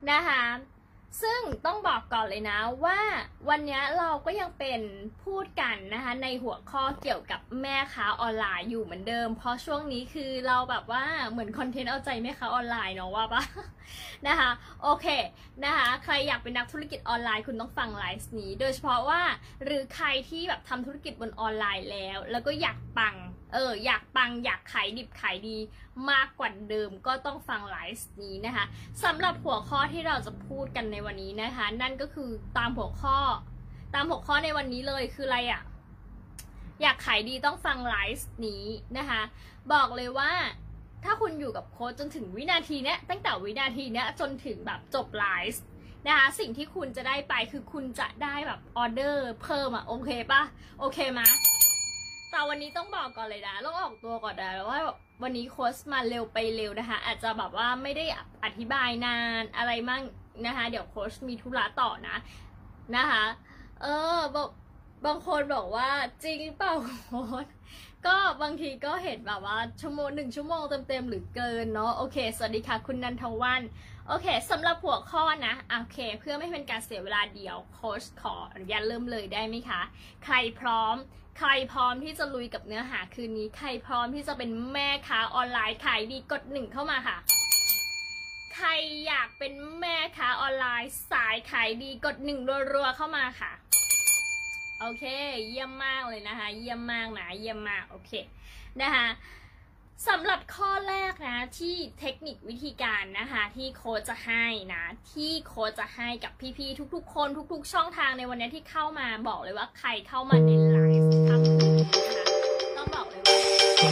นะคะซึ่งต้องบอกก่อนเลยนะว่าวันนี้เราก็ยังเป็นพูดกันนะคะในหัวข้อเกี่ยวกับแม่ค้าออนไลน์อยู่เหมือนเดิมเพราะช่วงนี้คือเราแบบว่าเหมือนคอนเทนต์เอาใจแม่ค้าออนไลน์เนาะว่าปะนะคะโอเคนะคะใครอยากเป็นนักธุรกิจออนไลน์คุณต้องฟังไลฟ์นี้โดยเฉพาะว่าหรือใครที่แบบทำธุรกิจบนออนไลน์แล้วก็อยากปังอยากปังอยากขายดิบขายดีมากกว่าเดิมก็ต้องฟังไลฟ์นี้นะคะสำหรับหัวข้อที่เราจะพูดกันในวันนี้นะคะนั่นก็คือตามหัวข้อในวันนี้เลยคืออะไรอะอยากขายดีต้องฟังไลฟ์นี้นะคะบอกเลยว่าถ้าคุณอยู่กับโค้ชจนถึงวินาทีเนี้ยตั้งแต่วินาทีเนี้ยจนถึงแบบจบไลฟ์นะคะสิ่งที่คุณจะได้ไปคือคุณจะได้แบบออเดอร์เพิ่มอะโอเคปะโอเคไหมแต่วันนี้ต้องบอกก่อนเลยนะต้องออกตัวก่อนนะว่าวันนี้โค้ชมาเร็วไปเร็วนะคะอาจจะแบบว่าไม่ได้อธิบายนานอะไรมั่งนะคะเดี๋ยวโค้ชมีธุระต่อนะคะบางคนบอกว่าจริงเปล่าโค้ชก็บางทีก็เห็นแบบว่า1 ชั่วโมงเต็มๆหรือเกินเนาะโอเคสวัสดีค่ะคุณนันทวันโอเคสำหรับหัวข้อนะโอเคเพื่อไม่เป็นการเสียเวลาเดียวโค้ชขออนุญาตเริ่มเลยได้ไหมคะใครพร้อมที่จะลุยกับเนื้อหาคืนนี้ใครพร้อมที่จะเป็นแม่ค้าออนไลน์ขายดีกด1เข้ามาค่ะใครอยากเป็นแม่ค้าออนไลน์สายขายดีกด1รัวๆเข้ามาค่ะโอเคเยี่ยมมากเลยนะคะเยี่ยมมากนะเยี่ยมมากโอเคนะคะสำหรับข้อแรกนะที่เทคนิควิธีการนะคะที่โค้ชจะให้นะที่โค้ชจะให้กับพี่ๆทุกๆคนทุกๆช่องทางในวันนี้ที่เข้ามาบอกเลยว่าใครเข้ามาในไลฟ์ทำนะคะต้องบอกเลยว่า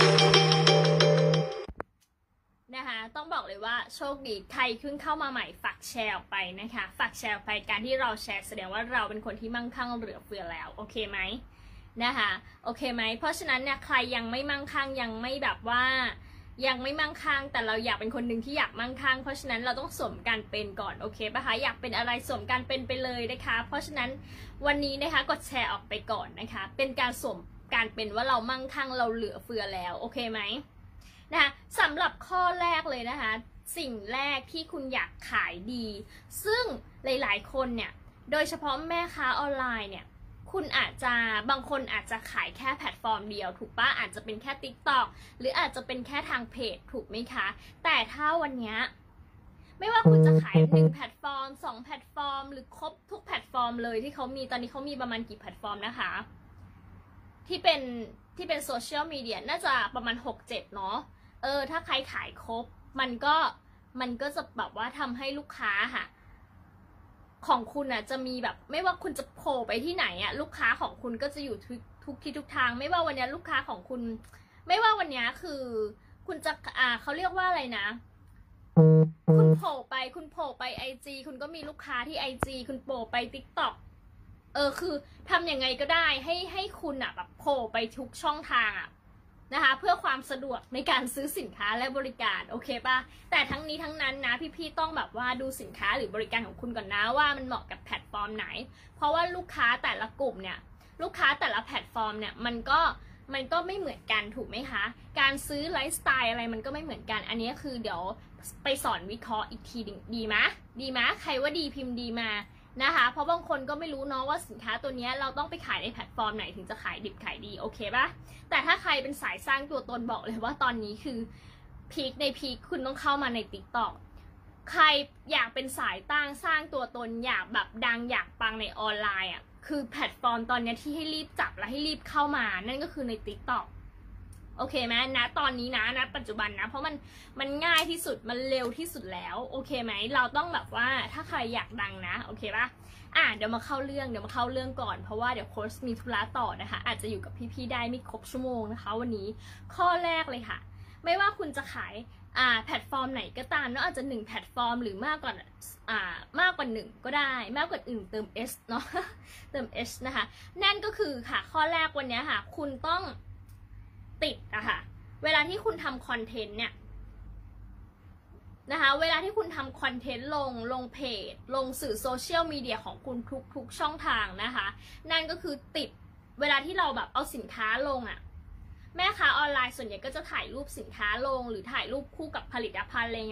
ต้องบอกเลยว่าโชคดีใครเพิ่งเข้ามาใหม่ฝากแชร์ออกไปนะคะฝากแชร์ออกไปการที่เราแชร์แสดงว่าเราเป็นคนที่มั่งคั่งเหลือเฟือแล้วโอเคไหมนะคะโอเคไหมเพราะฉะนั้นเนี่ยใครยังไม่มั่งคั่งยังไม่แบบว่ายังไม่มั่งคั่งแต่เราอยากเป็นคนหนึ่งที่อยากมั่งคั่งเพราะฉะนั้นเราต้องสวมการเป็นก่อนโอเคป่ะคะอยากเป็นอะไรสวมการเป็นไปเลยนะคะเพราะฉะนั้นวันนี้นะคะกดแชร์ออกไปก่อนนะคะเป็นการสวมการเป็นว่าเรามั่งคั่งเราเหลือเฟือแล้วโอเคไหมนะคะสำหรับข้อแรกเลยนะคะสิ่งแรกที่คุณอยากขายดีซึ่งหลายๆคนเนี่ยโดยเฉพาะแม่ค้าออนไลน์เนี่ยคุณอาจจะบางคนอาจจะขายแค่แพลตฟอร์มเดียวถูกปะอาจจะเป็นแค่ TikTok หรืออาจจะเป็นแค่ทางเพจถูกไหมคะแต่ถ้าวันนี้ไม่ว่าคุณจะขาย1แพลตฟอร์ม2แพลตฟอร์มหรือครบทุกแพลตฟอร์มเลยที่เขามีตอนนี้เขามีประมาณกี่แพลตฟอร์มนะคะที่เป็นโซเชียลมีเดียน่าจะประมาณ 6-7 เนาะถ้าใครขายครบมันก็จะแบบว่าทำให้ลูกค้าค่ะของคุณอ่ะจะมีแบบไม่ว่าคุณจะโผล่ไปที่ไหนอ่ะลูกค้าของคุณก็จะอยู่ทุกที่ทุกทางไม่ว่าวันนี้ลูกค้าของคุณไม่ว่าวันนี้คือคุณจะเขาเรียกว่าอะไรนะคุณโผล่ไปIG คุณก็มีลูกค้าที่ IG คุณโผล่ไป TikTok คือทำยังไงก็ได้ให้คุณอ่ะแบบโผล่ไปทุกช่องทางอ่ะนะคะเพื่อความสะดวกในการซื้อสินค้าและบริการโอเคป่ะแต่ทั้งนี้ทั้งนั้นนะพี่ๆต้องแบบว่าดูสินค้าหรือบริการของคุณก่อนนะว่ามันเหมาะกับแพลตฟอร์มไหนเพราะว่าลูกค้าแต่ละกลุ่มเนี่ยลูกค้าแต่ละแพลตฟอร์มเนี่ยมันก็ไม่เหมือนกันถูกไหมคะการซื้อไลฟ์สไตล์อะไรมันก็ไม่เหมือนกันอันนี้คือเดี๋ยวไปสอนวิเคราะห์อีกทีดีไหมใครว่าดีพิมพ์ดีมานะคะเพราะบางคนก็ไม่รู้เนาะว่าสินค้าตัวนี้เราต้องไปขายในแพลตฟอร์มไหนถึงจะขายดิบขายดีโอเคป่ะแต่ถ้าใครเป็นสายสร้างตัวตนบอกเลยว่าตอนนี้คือพีคในพีคคุณต้องเข้ามาใน TikTok ใครอยากเป็นสายตั้งสร้างตัวตนอยากแบบดังอยากปังในออนไลน์อ่ะคือแพลตฟอร์มตอนนี้ที่ให้รีบจับและให้รีบเข้ามานั่นก็คือใน TikTok โอเคไหมนะตอนนี้นะปัจจุบันนะเพราะมันง่ายที่สุดมันเร็วที่สุดแล้วโอเคไหมเราต้องแบบว่าถ้าใครอยากดังนะโอเคป่ะเดี๋ยวมาเข้าเรื่องก่อนเพราะว่าเดี๋ยวโค้ชมีธุระต่อนะคะอาจจะอยู่กับพี่ๆได้ไม่ครบชั่วโมงนะคะวันนี้ข้อแรกเลยค่ะไม่ว่าคุณจะขายแพลตฟอร์มไหนก็ตามเนาะอาจจะ1แพลตฟอร์มหรือมากกว่า1ก็ได้มากกว่า1เติม S เนาะเติม S นะคะนั่นก็คือค่ะข้อแรกวันนี้ค่ะคุณต้องติดค่ะเวลาที่คุณทำคอนเทนต์เนี่ยนะคะเวลาที่คุณทำคอนเทนต์ลงเพจลงสื่อโซเชียลมีเดียของคุณทุกช่องทางนะคะนั่นก็คือติดเวลาที่เราแบบเอาสินค้าลงแม่ค้าออนไลน์ส่วนใหญ่ก็จะถ่ายรูปสินค้าลงหรือถ่ายรูปคู่กับผลิตภัณฑ์อะไรเงี้ย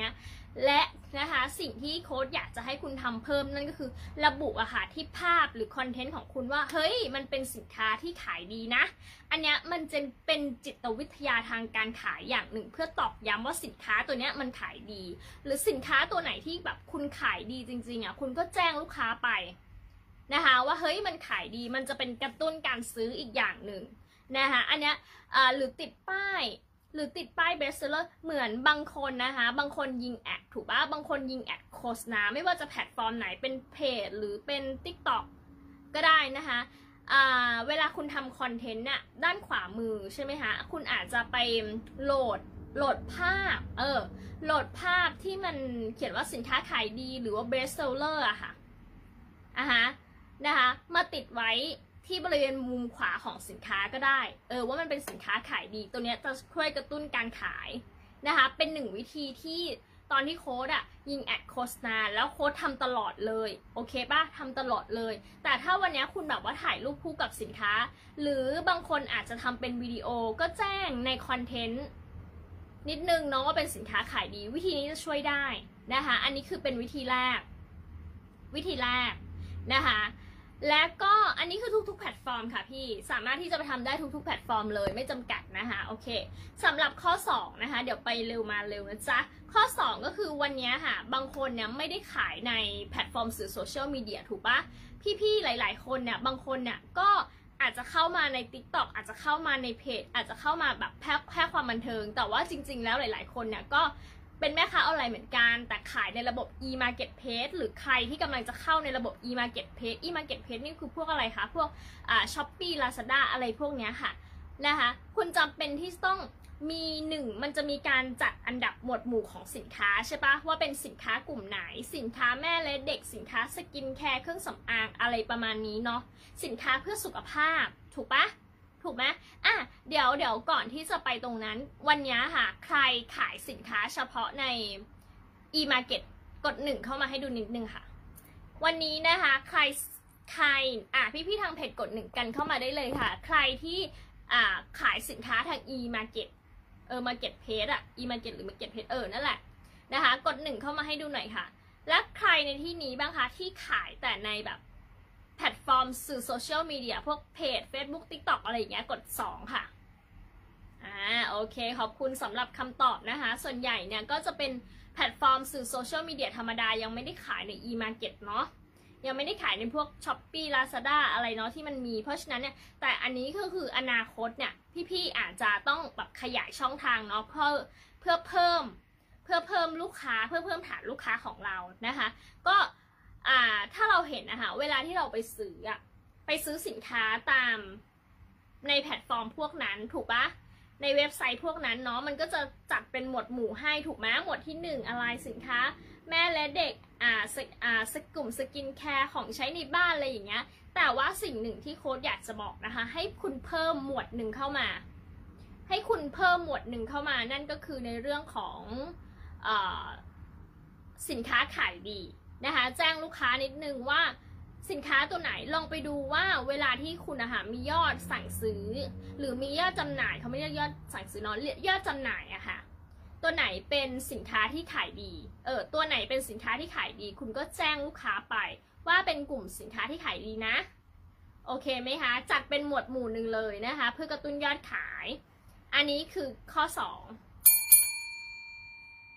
และนะคะสิ่งที่โค้ดอยากจะให้คุณทำเพิ่มนั่นก็คือระบุอะค่ะที่ภาพหรือคอนเทนต์ของคุณว่าเฮ้ยมันเป็นสินค้าที่ขายดีนะอันเนี้ยมันจะเป็นจิตวิทยาทางการขายอย่างหนึ่งเพื่อตอกย้ำว่าสินค้าตัวเนี้ยมันขายดีหรือสินค้าตัวไหนที่แบบคุณขายดีจริงๆอะคุณก็แจ้งลูกค้าไปนะคะว่าเฮ้ยมันขายดีมันจะเป็นกระตุ้นการซื้ออีกอย่างหนึ่งนะคะอันเนี้ยหรือติดป้ายเบสเซอร์เหมือนบางคนนะคะบางคนยิงแอดถูกป่ะบางคนยิงแอดโฆษณาไม่ว่าจะแพลตฟอร์มไหนเป็นเพจหรือเป็น TikTok ก็ได้นะคะเวลาคุณทำคอนเทนต์น่ะด้านขวามือใช่ไหมคะคุณอาจจะไปโหลดภาพโหลดภาพที่มันเขียนว่าสินค้าขายดีหรือว่า best seller อะค่ะนะคะมาติดไว้ที่บริเวณมุมขวาของสินค้าก็ได้ว่ามันเป็นสินค้าขายดีตัวเนี้ยจะช่วยกระตุ้นการขายนะคะเป็นหนึ่งวิธีที่ตอนที่โค้ดอะยิงแอดโฆษณาแล้วโค้ดทำตลอดเลยโอเคป่ะทำตลอดเลยแต่ถ้าวันนี้คุณแบบว่าถ่ายรูปคู่กับสินค้าหรือบางคนอาจจะทำเป็นวิดีโอก็แจ้งในคอนเทนต์นิดนึงเนาะว่าเป็นสินค้าขายดีวิธีนี้จะช่วยได้นะคะอันนี้คือเป็นวิธีแรกนะคะและก็อันนี้คือทุกๆแพลตฟอร์มค่ะพี่สามารถที่จะไปทำได้ทุกๆแพลตฟอร์มเลยไม่จำกัดนะคะโอเคสำหรับข้อ2นะคะเดี๋ยวไปเร็วมาเร็วนะจ๊ะข้อ2ก็คือวันนี้ค่ะบางคนเนี่ยไม่ได้ขายในแพลตฟอร์มสื่อโซเชียลมีเดียถูกปะพี่ๆหลายๆคนเนี่ยบางคนเนี่ยก็อาจจะเข้ามาใน TikTok อาจจะเข้ามาในเพจอาจจะเข้ามาแบบแค่ความบันเทิงแต่ว่าจริงๆแล้วหลายๆคนเนี่ยก็เป็นแม่ค้าออนไลน์เหมือนกันแต่ขายในระบบ e-marketplace หรือใครที่กำลังจะเข้าในระบบ e-marketplace นี่คือพวกอะไรคะพวกShopee Lazada อะไรพวกเนี้ยค่ะนะคะคุณจำเป็นที่ต้องมีมันจะมีการจัดอันดับหมวดหมู่ของสินค้าใช่ปะว่าเป็นสินค้ากลุ่มไหนสินค้าแม่และเด็กสินค้าสกินแคร์เครื่องสำอางอะไรประมาณนี้เนาะสินค้าเพื่อสุขภาพถูกปะถูกไหมเดี๋ยวก่อนที่จะไปตรงนั้นวันนี้ค่ะใครขายสินค้าเฉพาะใน e-market กด1เข้ามาให้ดูนิดนึงค่ะวันนี้นะคะใครพี่ทางเพจกด1กันเข้ามาได้เลยค่ะใครที่ขายสินค้าทาง e-market marketplace e-market หรือ marketplace นั่นแหละนะคะกด1เข้ามาให้ดูหน่อยค่ะและใครในที่นี้บ้างคะที่ขายแต่ในแบบแพลตฟอร์มสื่อโซเชียลมีเดียพวกเพจ Facebook TikTok อะไรอย่างเงี้ยกด2ค่ะโอเคขอบคุณสำหรับคำตอบนะคะส่วนใหญ่เนี่ยก็จะเป็นแพลตฟอร์มสื่อโซเชียลมีเดียธรรมดายังไม่ได้ขายใน e-market เนาะยังไม่ได้ขายในพวก Shopee Lazada อะไรเนาะที่มันมีเพราะฉะนั้นเนี่ยแต่อันนี้ก็คืออนาคตเนี่ยพี่ๆอาจจะต้องแบบขยายช่องทางเนาะเพื่อเพิ่มลูกค้าเพื่อเพิ่มฐานลูกค้าของเรานะคะก็ถ้าเราเห็นนะคะเวลาที่เราไปซื้อสินค้าตามในแพลตฟอร์มพวกนั้นถูกปะในเว็บไซต์พวกนั้นเนาะมันก็จะจัดเป็นหมวดหมู่ให้ถูกไหมหมวดที่1อะไรสินค้าแม่และเด็กกลุ่มสกินแคร์ของใช้ในบ้านอะไรอย่างเงี้ยแต่ว่าสิ่งหนึ่งที่โค้ดอยากจะบอกนะคะให้คุณเพิ่มหมวดหนึ่งเข้ามานั่นก็คือในเรื่องของสินค้าขายดีนะคะแจ้งลูกค้านิดนึงว่าสินค้าตัวไหนลองไปดูว่าเวลาที่คุณมียอดสั่งซื้อหรือมียอดจำหน่ายเขาไม่เรียกยอดสั่งซื้อเนาะยอดจำหน่ายอะค่ะตัวไหนเป็นสินค้าที่ขายดีตัวไหนเป็นสินค้าที่ขายดีคุณก็แจ้งลูกค้าไปว่าเป็นกลุ่มสินค้าที่ขายดีนะโอเคไหมคะจัดเป็นหมวดหมู่หนึ่งเลยนะคะเพื่อกระตุ้นยอดขายอันนี้คือข้อ2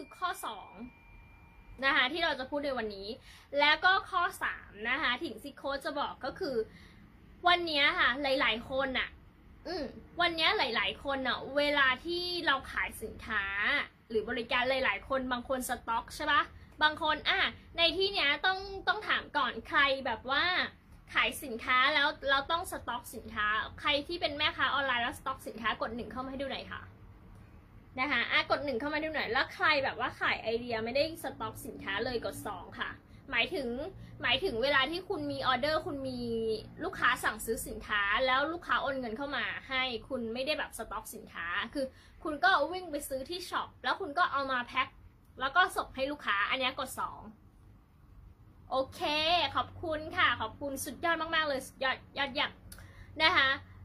นะคะที่เราจะพูดในวันนี้แล้วก็ข้อ3นะคะถึงซิโค้ชจะบอกก็คือวันนี้ค่ะหลายๆคนวันนี้หลายๆคนเวลาที่เราขายสินค้าหรือบริการหลายๆคนบางคนสต็อกใช่ปะบางคนในที่เนี้ยต้องถามก่อนใครแบบว่าขายสินค้าแล้วเราต้องสต็อกสินค้าใครที่เป็นแม่ค้าออนไลน์แล้วสต็อกสินค้ากด1เข้ามาให้ดูหน่อยค่ะนะคะกด1เข้ามาดูหน่อยแล้วใครแบบว่าขายไอเดียไม่ได้สต็อกสินค้าเลยกด2ค่ะหมายถึงเวลาที่คุณมีออเดอร์คุณมีลูกค้าสั่งซื้อสินค้าแล้วลูกค้าโอนเงินเข้ามาให้คุณไม่ได้แบบสต็อกสินค้าคือคุณก็วิ่งไปซื้อที่ช็อปแล้วคุณก็เอามาแพ็คแล้วก็ส่งให้ลูกค้าอันนี้กด2โอเคขอบคุณค่ะขอบคุณสุดยอดมากๆเลยสุดยอดนะคะ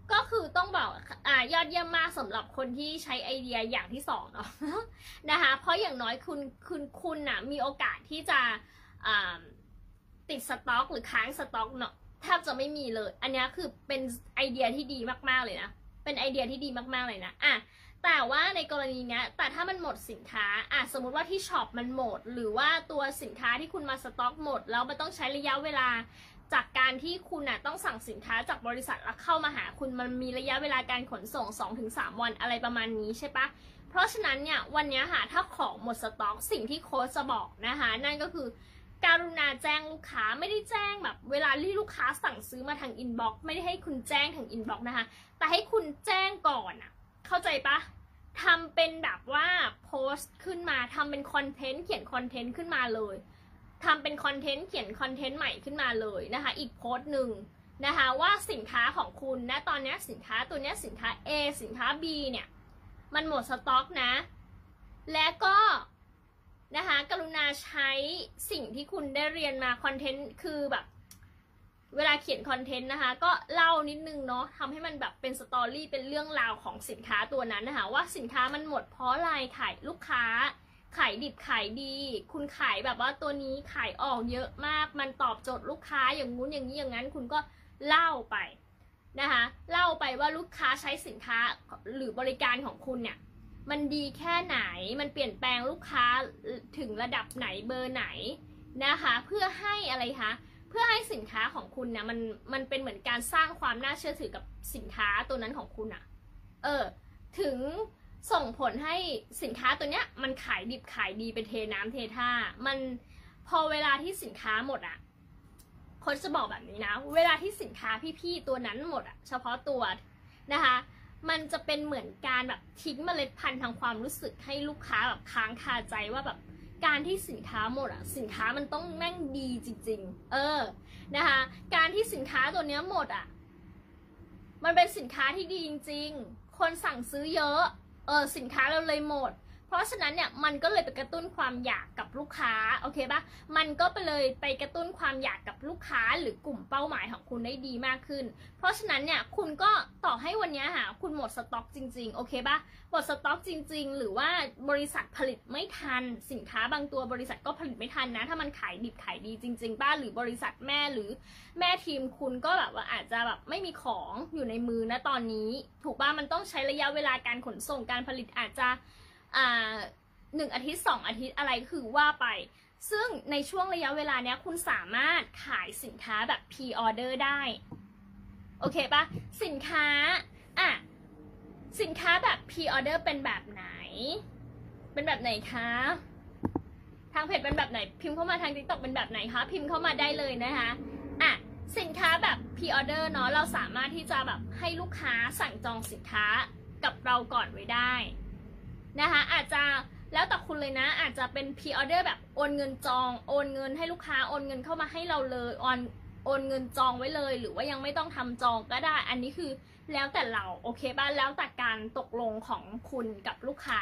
ก็คือต้องบอกยอดเยี่ยมมากสำหรับคนที่ใช้ไอเดียอย่างที่สองเนาะ นะคะเพราะอย่างน้อยคุณน่ะมีโอกาสที่จะติดสต็อกหรือค้างสต็อกเนาะแทบจะไม่มีเลยอันนี้คือเป็นไอเดียที่ดีมากๆเลยนะเป็นไอเดียที่ดีมากๆเลยนะแต่ว่าในกรณีเนี้ยแต่ถ้ามันหมดสินค้าสมมุติว่าที่ช็อปมันหมดหรือว่าตัวสินค้าที่คุณมาสต็อกหมดแล้วมันต้องใช้ระยะเวลาจากการที่คุณต้องสั่งสินค้าจากบริษัทแล้วเข้ามาหาคุณมันมีระยะเวลาการขนส่ง 2-3 วันอะไรประมาณนี้ใช่ปะเพราะฉะนั้นเนี่ยวันนี้ค่ะถ้าของหมดสต็อกสิ่งที่โค้ชจะบอกนะคะนั่นก็คือการุณาแจ้งลูกค้าไม่ได้แจ้งแบบเวลาที่ลูกค้าสั่งซื้อมาทางอินบ็อกซ์ไม่ได้ให้คุณแจ้งทางอินบ็อกซ์นะคะแต่ให้คุณแจ้งก่อนเข้าใจปะทำเป็นแบบว่าโพสต์ขึ้นมาทำเป็นคอนเทนต์เขียนคอนเทนต์ขึ้นมาเลยทำเป็นคอนเทนต์เขียนคอนเทนต์ใหม่ขึ้นมาเลยนะคะอีกโพสต์หนึ่งนะคะว่าสินค้าของคุณนะตอนนี้สินค้าตัวนี้สินค้า A สินค้า B เนี่ยมันหมดสต็อกนะและก็นะคะกรุณาใช้สิ่งที่คุณได้เรียนมาคอนเทนต์คือแบบเวลาเขียนคอนเทนต์นะคะก็เล่านิดนึงเนาะทำให้มันแบบเป็นสตอรี่เป็นเรื่องราวของสินค้าตัวนั้นนะคะว่าสินค้ามันหมดเพราะอะไรขายลูกค้าขายดิบขายดีคุณขายแบบว่าตัวนี้ขายออกเยอะมากมันตอบโจทย์ลูกค้าอย่างงู้นอย่างนี้อย่างนั้นคุณก็เล่าไปนะคะเล่าไปว่าลูกค้าใช้สินค้าหรือบริการของคุณเนี่ยมันดีแค่ไหนมันเปลี่ยนแปลงลูกค้าถึงระดับไหนเบอร์ไหนนะคะเพื่อให้อะไรคะเพื่อให้สินค้าของคุณเนี่ยมันเป็นเหมือนการสร้างความน่าเชื่อถือกับสินค้าตัวนั้นของคุณถึงส่งผลให้สินค้าตัวเนี้ยมันขายดิบขายดีเป็นเทน้ำเทท่ามันพอเวลาที่สินค้าหมดโค้ชจะบอกแบบนี้นะเวลาที่สินค้าพี่ๆตัวนั้นหมดเฉพาะตัวนะคะมันจะเป็นเหมือนการแบบทิ้งเมล็ดพันธุ์ทางความรู้สึกให้ลูกค้าแบบค้างคาใจว่าแบบการที่สินค้าหมดสินค้ามันต้องแม่งดีจริงๆนะคะการที่สินค้าตัวนี้หมดมันเป็นสินค้าที่ดีจริงๆคนสั่งซื้อเยอะสินค้าเราเลยหมดเพราะฉะนั้นเนี่ยมันก็เลยไปกระตุ้นความอยากกับลูกค้าโอเคปะมันก็ไปเลยไปกระตุ้นความอยากกับลูกค้าหรือกลุ่มเป้าหมายของคุณได้ดีมากขึ้นเพราะฉะนั้นเนี่ยคุณก็ต่อให้วันนี้คุณหมดสต็อกจริงๆโอเคปะหมดสต็อกจริงๆหรือว่าบริษัทผลิตไม่ทันสินค้าบางตัวบริษัทก็ผลิตไม่ทันนะถ้ามันขายดิบขายดีจริงๆป้าหรือบริษัทแม่หรือแม่ทีมคุณก็แบบว่าอาจจะแบบไม่มีของอยู่ในมือนะตอนนี้ถูกป่ะมันต้องใช้ระยะเวลาการขนส่งการผลิตอาจจะ1 อาทิตย์2 อาทิตย์อะไรคือว่าไปซึ่งในช่วงระยะเวลาเนี้ยคุณสามารถขายสินค้าแบบ pre-order ได้โอเคปะสินค้าสินค้าแบบ pre-order เป็นแบบไหนคะทางเพจเป็นแบบไหนพิมพ์เข้ามาทาง TikTok เป็นแบบไหนคะพิมพ์เข้ามาได้เลยนะคะสินค้าแบบ pre-order เนาะเราสามารถที่จะแบบให้ลูกค้าสั่งจองสินค้ากับเราก่อนไว้ได้นะคะอาจจะแล้วแต่คุณเลยนะอาจจะเป็น pre-order แบบโอนเงินจองโอนเงินให้ลูกค้าโอนเงินเข้ามาให้เราเลยโอนเงินจองไว้เลยหรือว่ายังไม่ต้องทำจองก็ได้อันนี้คือแล้วแต่เราโอเคป่ะแล้วแต่การตกลงของคุณกับลูกค้า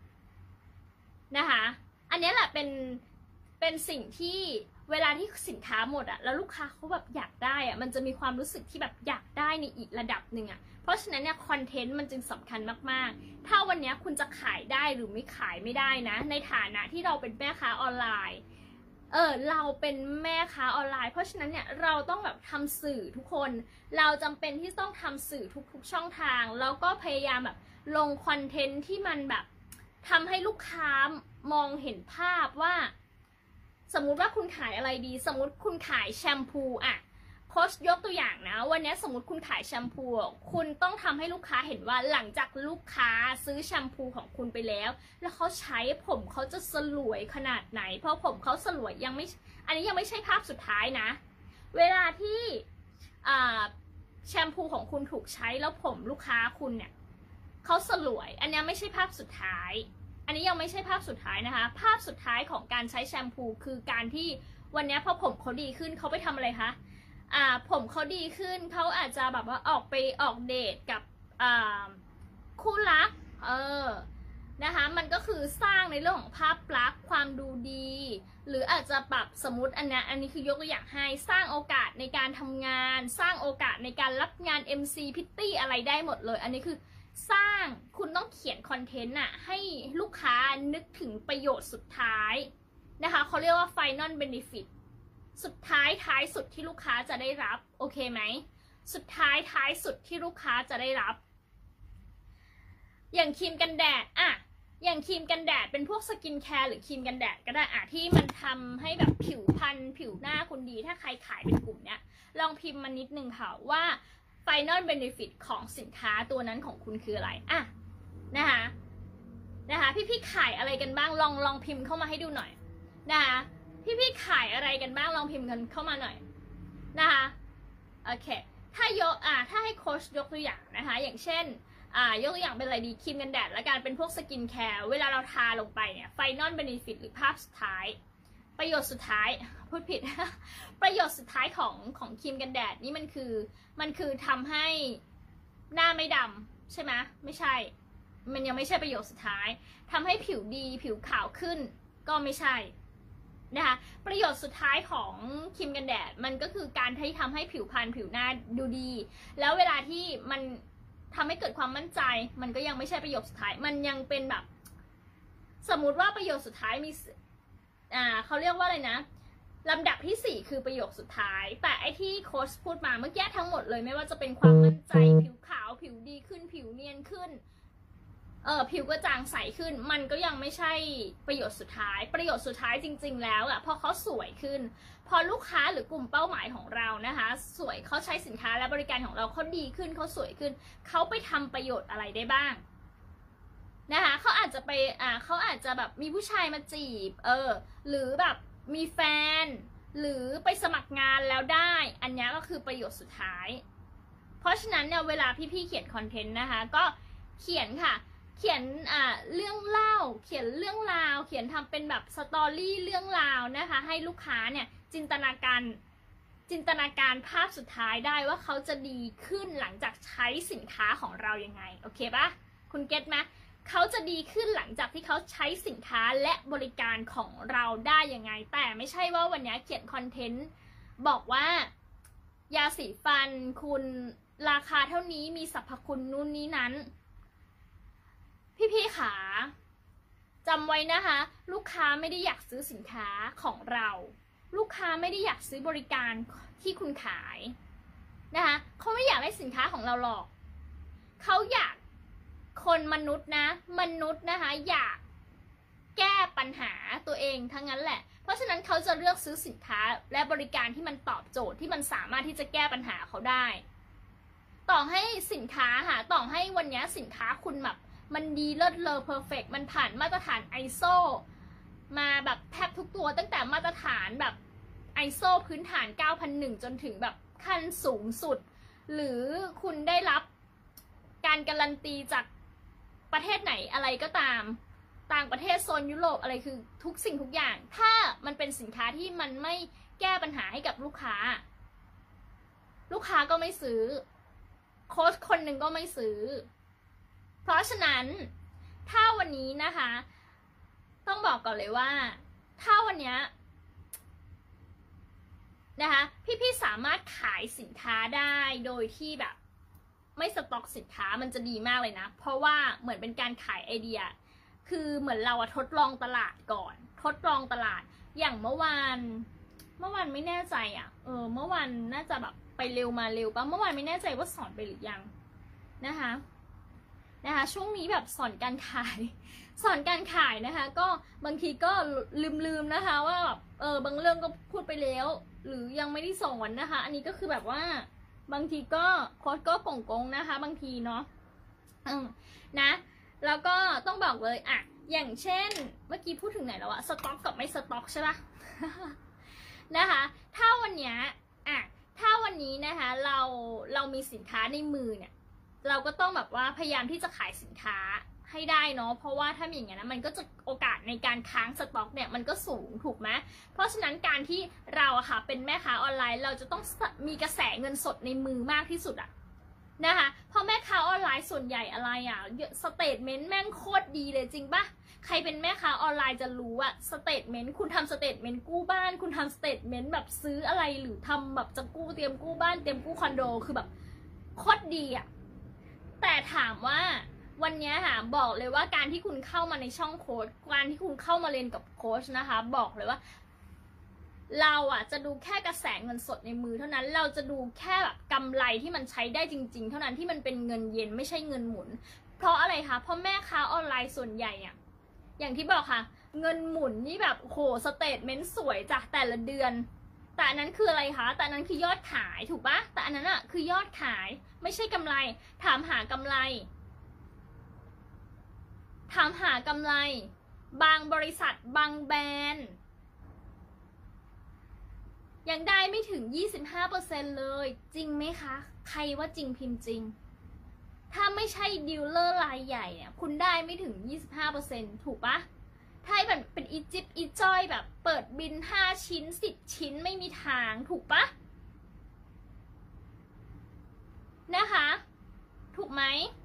นะคะอันนี้แหละเป็นสิ่งที่เวลาที่สินค้าหมดแล้วลูกค้าเขาแบบอยากได้มันจะมีความรู้สึกที่แบบอยากได้ในอีกระดับหนึ่งเพราะฉะนั้นเนี่ยคอนเทนต์มันจึงสำคัญมากๆถ้าวันนี้คุณจะขายได้หรือไม่ขายไม่ได้นะในฐานะที่เราเป็นแม่ค้าออนไลน์เราเป็นแม่ค้าออนไลน์เพราะฉะนั้นเนี่ยเราต้องแบบทำสื่อทุกคนเราจำเป็นที่ต้องทำสื่อทุกช่องทางแล้วก็พยายามแบบลงคอนเทนต์ที่มันแบบทำให้ลูกค้ามองเห็นภาพว่าสมมุติว่าคุณขายอะไรดีสมมุติคุณขายแชมพูโค้ชยกตัวอย่างนะวันนี้สมมติคุณขายแชมพูคุณต้องทำให้ลูกค้าเห็นว่าหลังจากลูกค้าซื้อแชมพูของคุณไปแล้วเขาใช้ผมเขาจะสลวยขนาดไหนเพราะผมเขาสลวยยังไม่อันนี้ยังไม่ใช่ภาพสุดท้ายนะเวลาที่แชมพูของคุณถูกใช้แล้วผมลูกค้าคุณเนี่ยเขาสลวยอันนี้ไม่ใช่ภาพสุดท้ายอันนี้ยังไม่ใช่ภาพสุดท้ายนะคะภาพสุดท้ายของการใช้แชมพูคือการที่วันนี้พอผมเขาดีขึ้นเขาไปทำอะไรคะผมเขาดีขึ้นเขาอาจจะแบบว่าออกเดทกับคู่รักนะคะมันก็คือสร้างในเรื่องของภาพลักษณ์ความดูดี หรืออาจจะปรับสมมติอันนี้คือยกตัวอย่างให้สร้างโอกาสในการทำงานสร้างโอกาสในการรับงาน MC พิตตี้อะไรได้หมดเลยอันนี้คือสร้างคุณต้องเขียนคอนเทนต์อะให้ลูกค้านึกถึงประโยชน์สุดท้ายนะคะเขาเรียกว่า final benefit สุดท้ายท้ายสุดที่ลูกค้าจะได้รับโอเคไหมสุดท้ายท้ายสุดที่ลูกค้าจะได้รับอย่างครีมกันแดดอย่างครีมกันแดดเป็นพวกสกินแคร์หรือครีมกันแดดก็ได้ที่มันทำให้แบบผิวพรรณผิวหน้าคุณดีถ้าใครขายเป็นกลุ่มเนี้ยลองพิมพ์มานิดนึงค่ะว่า final benefit ของสินค้าตัวนั้นของคุณคืออะไรนะคะพี่ขายอะไรกันบ้างลองพิมพ์เข้ามาให้ดูหน่อยนะคะพี่ขายอะไรกันบ้างลองพิมพ์กันเข้ามาหน่อยนะคะโอเคถ้าให้โค้ชยกตัวอย่างนะคะอย่างเช่นยกตัวอย่างเป็นอะไรดีครีมกันแดดและการเป็นพวกสกินแคร์เวลาเราทาลงไปเนี่ยไฟนอลเบเนฟิตหรือภาพสุดท้ายประโยชน์สุดท้ายพูดผิด ประโยชน์สุดท้ายของครีมกันแดดนี่มันคือทำให้หน้าไม่ดำใช่ไหมไม่ใช่มันยังไม่ใช่ประโยชน์สุดท้ายทำให้ผิวดีผิวขาวขึ้นก็ไม่ใช่นะคะประโยชน์สุดท้ายของครีมกันแดดมันก็คือการที่ทำให้ผิวพรรณผิวหน้าดูดีแล้วเวลาที่มันทำให้เกิดความมั่นใจมันก็ยังไม่ใช่ประโยคสุดท้ายมันยังเป็นแบบสมมุติว่าประโยคสุดท้ายมีเขาเรียกว่าอะไรนะลำดับที่4คือประโยคสุดท้ายแต่ไอที่โค้ชพูดมาเมื่อกี้ทั้งหมดเลยไม่ว่าจะเป็นความมั่นใจผิวขาวผิวดีขึ้นผิวเนียนขึ้นผิวกระจ่างใสขึ้นมันก็ยังไม่ใช่ประโยชน์สุดท้ายประโยชน์สุดท้ายจริงๆแล้วพอเขาสวยขึ้นพอลูกค้าหรือกลุ่มเป้าหมายของเรานะคะสวยเขาใช้สินค้าและบริการของเราเขาดีขึ้นเขาสวยขึ้นเขาไปทำประโยชน์อะไรได้บ้างนะคะเขาอาจจะไปเขาอาจจะแบบมีผู้ชายมาจีบหรือแบบมีแฟนหรือไปสมัครงานแล้วได้อันนี้ก็คือประโยชน์สุดท้ายเพราะฉะนั้นเนี่ยเวลาพี่ๆเขียนคอนเทนต์นะคะก็เขียนค่ะเขียนเรื่องเล่าเขียนเรื่องราวเขียนทำเป็นแบบสตอรี่เรื่องราวนะคะให้ลูกค้าเนี่ยจินตนาการภาพสุดท้ายได้ว่าเขาจะดีขึ้นหลังจากใช้สินค้าของเรายังไงโอเคปะคุณเก็ตไหมเขาจะดีขึ้นหลังจากที่เขาใช้สินค้าและบริการของเราได้ยังไงแต่ไม่ใช่ว่าวันนี้เขียนคอนเทนต์บอกว่ายาสีฟันคุณราคาเท่านี้มีสรรพคุณนู่นนี้นั้นพี่ๆขาจำไว้นะคะลูกค้าไม่ได้อยากซื้อสินค้าของเราลูกค้าไม่ได้อยากซื้อบริการที่คุณขายนะคะเขาไม่อยากได้สินค้าของเราหรอกเขาอยากคนมนุษย์นะคะอยากแก้ปัญหาตัวเองทั้งนั้นแหละเพราะฉะนั้นเขาจะเลือกซื้อสินค้าและบริการที่มันตอบโจทย์ที่มันสามารถที่จะแก้ปัญหาเขาได้ต่อให้สินค้าต่อให้วันนี้สินค้าคุณแบบมันดีเลิศเลอเพอร์เฟกต์มันผ่านมาตรฐาน ISO มาแบบแทบทุกตัวตั้งแต่มาตรฐานแบบ ISO พื้นฐาน 9001 จนถึงแบบขั้นสูงสุดหรือคุณได้รับการการันตีจากประเทศไหนอะไรก็ตามต่างประเทศโซนยุโรปอะไรคือทุกสิ่งทุกอย่างถ้ามันเป็นสินค้าที่มันไม่แก้ปัญหาให้กับลูกค้าก็ไม่ซื้อโค้ชคนหนึ่งก็ไม่ซื้อเพราะฉะนั้นถ้าวันนี้นะคะต้องบอกก่อนเลยว่าถ้าวันนี้นะคะพี่ๆสามารถขายสินค้าได้โดยที่แบบไม่สต็อกสินค้ามันจะดีมากเลยนะเพราะว่าเหมือนเป็นการขายไอเดียคือเหมือนเราทดลองตลาดก่อนทดลองตลาดอย่างเมื่อวานไม่แน่ใจเมื่อวานน่าจะแบบไปเร็วมาเร็วป่ะเมื่อวานไม่แน่ใจว่าสอนไปหรือยังนะคะช่วงนี้แบบสอนการขายนะคะก็บางทีก็ลืมนะคะว่าบางเรื่องก็พูดไปแล้วหรือยังไม่ได้สอนนะคะอันนี้ก็คือแบบว่าบางทีก็โค้ชก็ป่งกงนะคะบางทีเนาะนะแล้วก็ต้องบอกเลยอย่างเช่นเมื่อกี้พูดถึงไหนแล้วสต็อกกับไม่สต็อกใช่ปะ นะคะถ้าวันนี้นะคะเรามีสินค้าในมือเนี่ยเราก็ต้องแบบว่าพยายามที่จะขายสินค้าให้ได้เนาะเพราะว่าถ้าอย่างนั้นมันก็จะโอกาสในการค้างสต็อกเนี่ยมันก็สูงถูกไหมเพราะฉะนั้นการที่เราเป็นแม่ค้าออนไลน์เราจะต้องมีกระแสเงินสดในมือมากที่สุดนะคะเพราะแม่ค้าออนไลน์ส่วนใหญ่อะไรอ่ะสเตทเมนต์แม่งโคตรดีเลยจริงปะใครเป็นแม่ค้าออนไลน์จะรู้อะสเตทเมนต์คุณทำสเตทเมนต์กู้บ้านคุณทำสเตทเมนต์แบบซื้ออะไรหรือทำแบบจะกู้เตรียมกู้บ้านเตรียมกู้คอนโดคือแบบโคตรดีอะแต่ถามว่าวันนี้ค่ะบอกเลยว่าการที่คุณเข้ามาในช่องโค้ชการที่คุณเข้ามาเรียนกับโค้ชนะคะบอกเลยว่าเราอ่ะจะดูแค่กระแสเงินสดในมือเท่านั้นเราจะดูแค่แบบกำไรที่มันใช้ได้จริงๆเท่านั้นที่มันเป็นเงินเย็นไม่ใช่เงินหมุนเพราะอะไรคะเพราะแม่ค้าออนไลน์ส่วนใหญ่เนี่ยอย่างที่บอกค่ะเงินหมุนนี่แบบโหสเตทเมนต์สวยจากแต่ละเดือนแต่อันนั้นคืออะไรคะแต่อันนั้นคือยอดขายถูกปะแต่อันนั้นอะคือยอดขายไม่ใช่กำไรถามหากำไรบางบริษัทบางแบรนด์ยังได้ไม่ถึง 25% เลยจริงไหมคะใครว่าจริงพิมพ์จริงถ้าไม่ใช่ดีลเลอร์รายใหญ่เนี่ยคุณได้ไม่ถึง 25% ถูกปะถ้าแบบเป็นอีจิ๊บอีจ้อยแบบเปิดบิน5ชิ้น10ชิ้นไม่มีทางถูกปะนะคะถูกไหม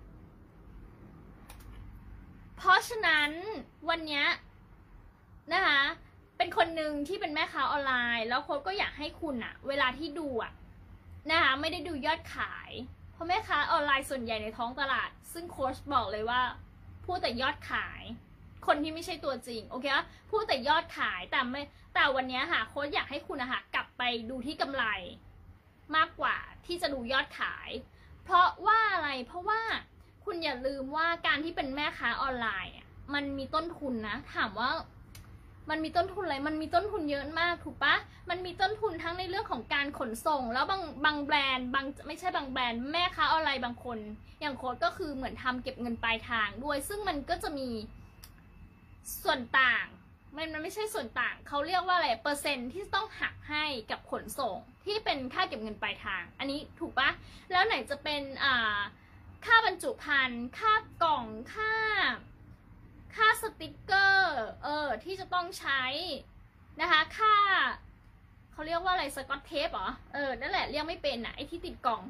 เพราะฉะนั้นวันนี้นะคะเป็นคนหนึ่งที่เป็นแม่ค้าออนไลน์แล้วโค้ชก็อยากให้คุณอะเวลาที่ดูอะนะคะไม่ได้ดูยอดขายเพราะแม่ค้าออนไลน์ส่วนใหญ่ในท้องตลาดซึ่งโค้ชบอกเลยว่าพูดแต่ยอดขายคนที่ไม่ใช่ตัวจริงโอเคปะพูดแต่ยอดขายแต่วันนี้ค่ะโค้ชอยากให้คุณนะคะกลับไปดูที่กำไรมากกว่าที่จะดูยอดขายเพราะว่าอะไรเพราะว่าคุณอย่าลืมว่าการที่เป็นแม่ค้าออนไลน์มันมีต้นทุนนะถามว่ามันมีต้นทุนอะไรมันมีต้นทุนเยอะมากถูกปะมันมีต้นทุนทั้งในเรื่องของการขนส่งแล้วบางแบรนด์ไม่ใช่บางแบรนด์แม่ค้าออนไลน์บางคนอย่างโค้ดก็คือเหมือนทำเก็บเงินปลายทางด้วยซึ่งมันก็จะมีส่วนต่างมันไม่ใช่ส่วนต่างเขาเรียกว่าอะไรเปอร์เซ็นต์ที่ต้องหักให้กับขนส่งที่เป็นค่าเก็บเงินปลายทางอันนี้ถูกปะแล้วไหนจะเป็นค่าบรรจุภัณฑ์ค่ากล่องค่าสติกเกอร์ที่จะต้องใช้นะคะค่าเขาเรียกว่าอะไรสกอตเทปเหรอนั่นแหละเรียกไม่เป็นไอ้ที่ติดกล่อง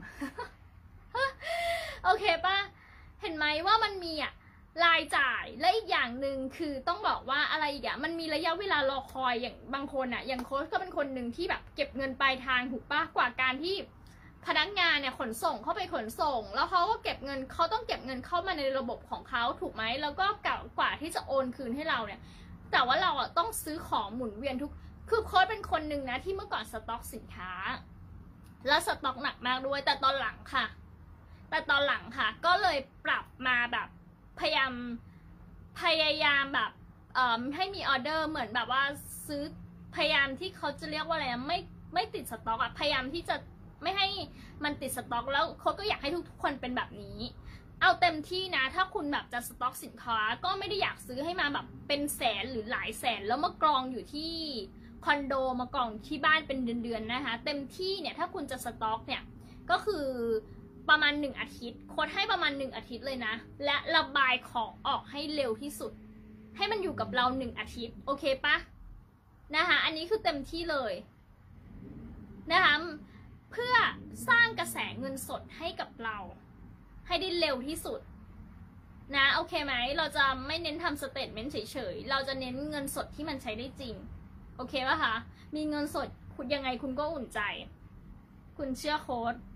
โอเคป่ะเห็นไหมว่ามันมีรายจ่ายและอีกอย่างหนึ่งคือต้องบอกว่าอะไรอีกมันมีระยะเวลารอคอยอย่างบางคนอย่างโค้ชก็เป็นคนหนึ่งที่แบบเก็บเงินปลายทางถูกป่ะกว่าการที่พนักงานเนี่ยขนส่งเข้าไปขนส่งแล้วเขาก็เก็บเงินเขาต้องเก็บเงินเข้ามาในระบบของเขาถูกไหมแล้วก็กว่าที่จะโอนคืนให้เราเนี่ยแต่ว่าเราต้องซื้อของหมุนเวียนคือโค้ชเป็นคนหนึ่งนะที่เมื่อก่อนสต็อกสินค้าแล้วสต็อกหนักมากด้วยแต่ตอนหลังค่ะก็เลยปรับมาแบบพยายามแบบให้มีออเดอร์เหมือนแบบว่าซื้อพยายามที่เขาจะเรียกว่าอะไรไม่ติดสต็อกพยายามที่จะไม่ให้มันติดสต็อกแล้วเขาก็อยากให้ทุกคนเป็นแบบนี้เอาเต็มที่นะถ้าคุณแบบจะสต็อกสินค้าก็ไม่ได้อยากซื้อให้มาแบบเป็นแสนหรือหลายแสนแล้วมากรองอยู่ที่คอนโดมากรองที่บ้านเป็นเดือนๆนะคะเต็มที่เนี่ยถ้าคุณจะสต็อกเนี่ยก็คือประมาณ1 อาทิตย์โค้ดให้ประมาณ1 อาทิตย์เลยนะและระบายของออกให้เร็วที่สุดให้มันอยู่กับเรา1 อาทิตย์โอเคปะนะคะอันนี้คือเต็มที่เลยนะคะเพื่อสร้างกระแสเงินสดให้กับเราให้ได้เร็วที่สุดนะโอเคไหมเราจะไม่เน้นทำสเตทเมนต์เฉยๆเราจะเน้นเงินสดที่มันใช้ได้จริงโอเคป่ะคะมีเงินสดคุณยังไงคุณก็อุ่นใจคุณเชื่อโค้ด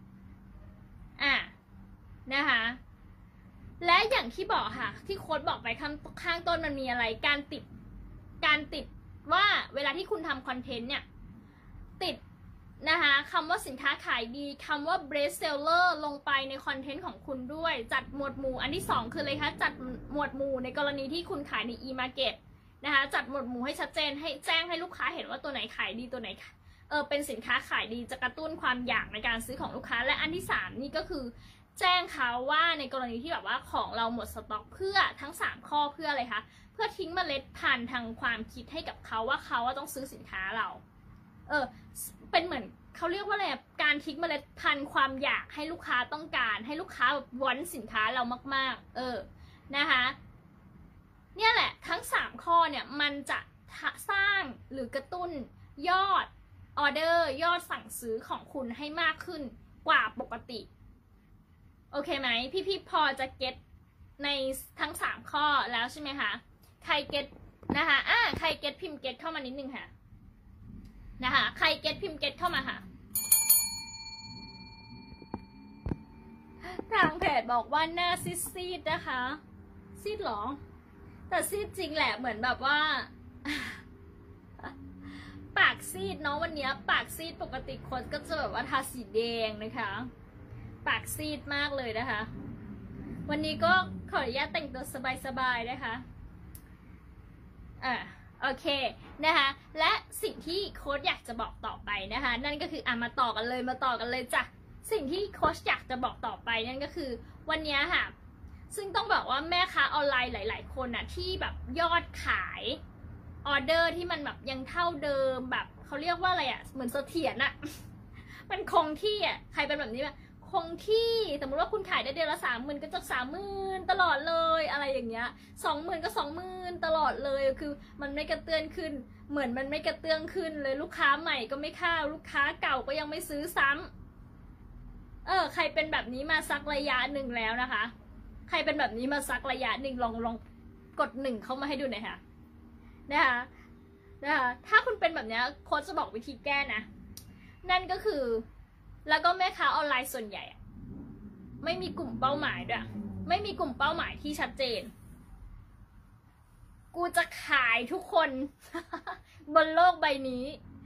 นะคะและอย่างที่บอกค่ะที่โค้ดบอกไปข้างต้นมันมีอะไรการติดว่าเวลาที่คุณทำคอนเทนต์เนี่ยติดนะคะคำว่าสินค้าขายดีคำว่า best seller ลงไปในคอนเทนต์ของคุณด้วยจัดหมวดหมู่อันที่2คืออะไรคะจัดหมวดหมู่ในกรณีที่คุณขายใน e-market นะคะจัดหมวดหมู่ให้ชัดเจนให้แจ้งให้ลูกค้าเห็นว่าตัวไหนขายดีตัวไหนเป็นสินค้าขายดีจะกระตุ้นความอยากในการซื้อของลูกค้าและอันที่3นี่ก็คือแจ้งเขาว่าในกรณีที่แบบว่าของเราหมดสต็อกเพื่อทั้ง3ข้อเพื่ออะไรคะเพื่อทิ้งเมล็ดพันธุ์ทางความคิดให้กับเขาว่าเขาต้องซื้อสินค้าเราเป็นเหมือนเขาเรียกว่าอะไรการทิ้งเมล็ดพันธุ์ความอยากให้ลูกค้าต้องการให้ลูกค้าแบบวอนสินค้าเรามากๆนะคะเนี่ยแหละทั้ง3ข้อเนี่ยมันจะสร้างหรือกระตุ้นยอดออเดอร์ยอดสั่งซื้อของคุณให้มากขึ้นกว่าปกติโอเคไหมพี่พอจะเก็ตในทั้ง3ข้อแล้วใช่ไหมคะใครเก็ตนะคะใครเก็ตพิมพ์เก็ตเข้ามานิดนึงค่ะนะคะใครเก็ตพิมพ์เก็ตเข้ามาค่ะทางเพจบอกว่าหน้าซีดๆนะคะซีดหรอแต่ซีดจริงแหละเหมือนแบบว่าปากซีดเนาะวันนี้ปากซีดปกติคนก็จะแบบว่าทาสีแดงนะคะปากซีดมากเลยนะคะวันนี้ก็ขออนุญาตแต่งตัวสบายๆนะคะโอเคนะคะและสิ่งที่โค้ชอยากจะบอกต่อไปนะคะนั่นก็คือมาต่อกันเลยจ้ะสิ่งที่โค้ชอยากจะบอกต่อไปนั่นก็คือวันนี้ค่ะซึ่งต้องบอกว่าแม่ค้าออนไลน์หลายๆคนน่ะที่แบบยอดขายออเดอร์ที่มันแบบยังเท่าเดิมแบบเขาเรียกว่าอะไรอ่ะเหมือนเสถียรอ่ะ มันคงที่อ่ะใครเป็นแบบนี้แบบคงที่สมมติว่าคุณขายได้เดือนละ30,000ก็จะ30,000ตลอดเลยอะไรอย่างเงี้ย20,000ก็20,000ตลอดเลยคือมันไม่กระเตื้องขึ้นเหมือนมันไม่กระเตื้องขึ้นเลยลูกค้าใหม่ก็ไม่เข้าลูกค้าเก่าก็ยังไม่ซื้อซ้ำใครเป็นแบบนี้มาสักระยะหนึ่งแล้วนะคะใครเป็นแบบนี้มาสักระยะหนึ่งลองกด1เข้ามาให้ดูหน่อยค่ะนะคะถ้าคุณเป็นแบบนี้โค้ชจะบอกวิธีแก้นะนั่นก็คือแล้วก็แม่ค้าออนไลน์ส่วนใหญ่ไม่มีกลุ่มเป้าหมายด้วยไม่มีกลุ่มเป้าหมายที่ชัดเจนกูจะขายทุกคน บนโลกใบนี้